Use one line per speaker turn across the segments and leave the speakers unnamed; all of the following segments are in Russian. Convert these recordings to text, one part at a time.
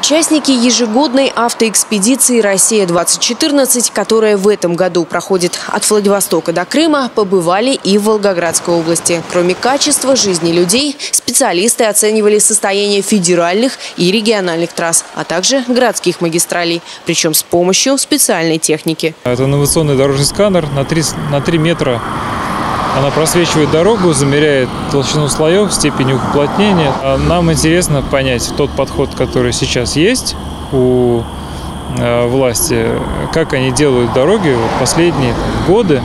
Участники ежегодной автоэкспедиции «Россия-2014», которая в этом году проходит от Владивостока до Крыма, побывали и в Волгоградской области. Кроме качества жизни людей, специалисты оценивали состояние федеральных и региональных трасс, а также городских магистралей, причем с помощью специальной техники.
Это инновационный дорожный сканер на 3 метра. Она просвечивает дорогу, замеряет толщину слоев, степень их уплотнения. Нам интересно понять тот подход, который сейчас есть у власти, как они делают дороги в последние годы,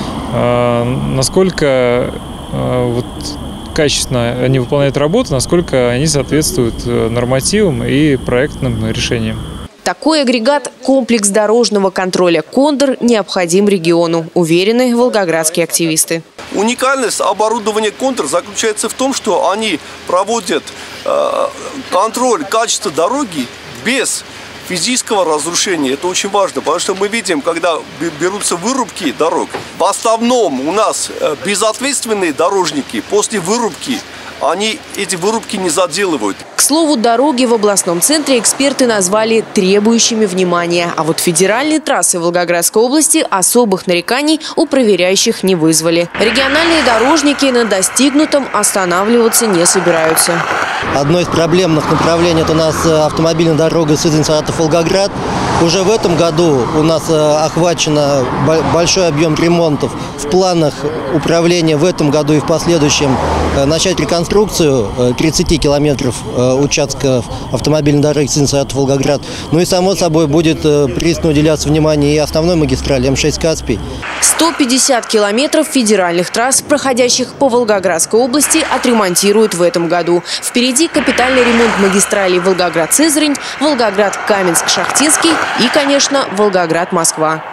насколько качественно они выполняют работу, насколько они соответствуют нормативам и проектным решениям.
Такой агрегат – комплекс дорожного контроля «Кондор» необходим региону, уверены волгоградские активисты.
Уникальность оборудования «Кондор» заключается в том, что они проводят контроль качества дороги без физического разрушения. Это очень важно, потому что мы видим, когда берутся вырубки дорог, в основном у нас безответственные дорожники после вырубки, они эти вырубки не заделывают.
К слову, дороги в областном центре эксперты назвали требующими внимания. А вот федеральные трассы Волгоградской области особых нареканий у проверяющих не вызвали. Региональные дорожники на достигнутом останавливаться не собираются.
Одно из проблемных направлений – это у нас автомобильная дорога Сызрань-Саратов-Волгоград. Уже в этом году у нас охвачено большой объем ремонтов. В планах управления в этом году и в последующем начать реконструкцию 30 километров участка автомобильной дороги Сызрань-Саратов-Волгоград. Ну и, само собой, будет пристально уделяться внимание и основной магистрали М6 «Каспий».
150 километров федеральных трасс, проходящих по Волгоградской области, отремонтируют в этом году. Впереди капитальный ремонт магистралей Волгоград-Сызрань, Волгоград-Каменск-Шахтинский и, конечно, Волгоград-Москва.